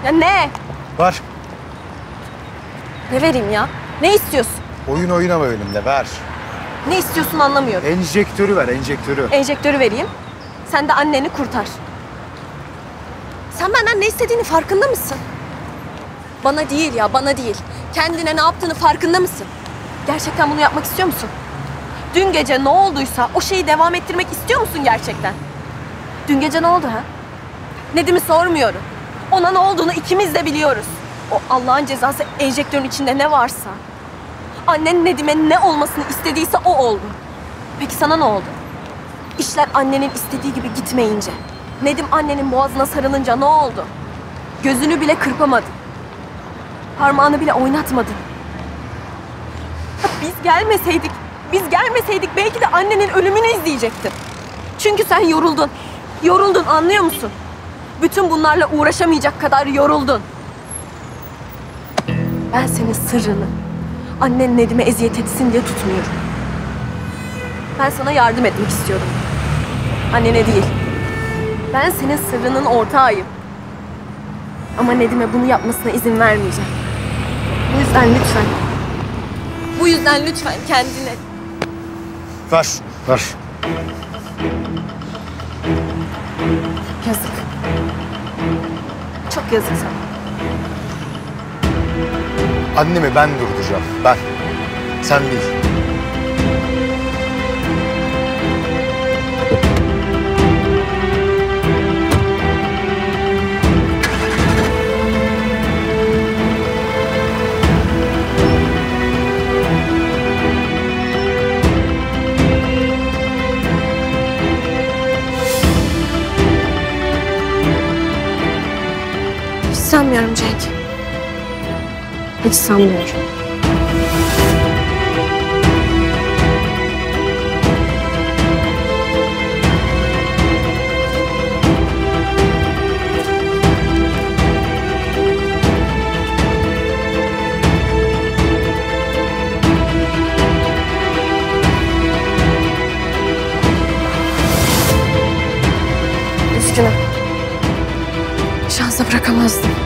Ya ne? Var. Ne vereyim ya? Ne istiyorsun? Oyun oynama önümde, ver. Ne istiyorsun anlamıyorum. Enjektörü ver, enjektörü. Enjektörü vereyim. Sen de anneni kurtar. Sen benden ne istediğini farkında mısın? Bana değil ya, bana değil. Kendine ne yaptığını farkında mısın? Gerçekten bunu yapmak istiyor musun? Dün gece ne olduysa o şeyi devam ettirmek istiyor musun gerçekten? Dün gece ne oldu ha? Nedim'i sormuyorum. Ona ne olduğunu ikimiz de biliyoruz. O Allah'ın cezası enjektörün içinde ne varsa. Annen Nedim'e ne olmasını istediyse o oldu. Peki sana ne oldu? İşler annenin istediği gibi gitmeyince, Nedim annenin boğazına sarılınca ne oldu? Gözünü bile kırpamadın. Parmağını bile oynatmadın. Biz gelmeseydik belki de annenin ölümünü izleyecektin. Çünkü sen yoruldun. Yoruldun, anlıyor musun? Bütün bunlarla uğraşamayacak kadar yoruldun. Ben senin sırrını, annen Nedim'e eziyet etsin diye tutmuyorum. Ben sana yardım etmek istiyorum. Annene değil. Ben senin sırrının ortağıyım. Ama Nedim'e bunu yapmasına izin vermeyeceğim. Bu yüzden lütfen kendine... Ver, ver. Yazık. Çok yazık sana. Annemi ben durduracağım, ben. Sen değil. Hiç sanmıyorum Cenk. Hiç sanmıyorum. Üzgünüm. Şansa bırakamazdım.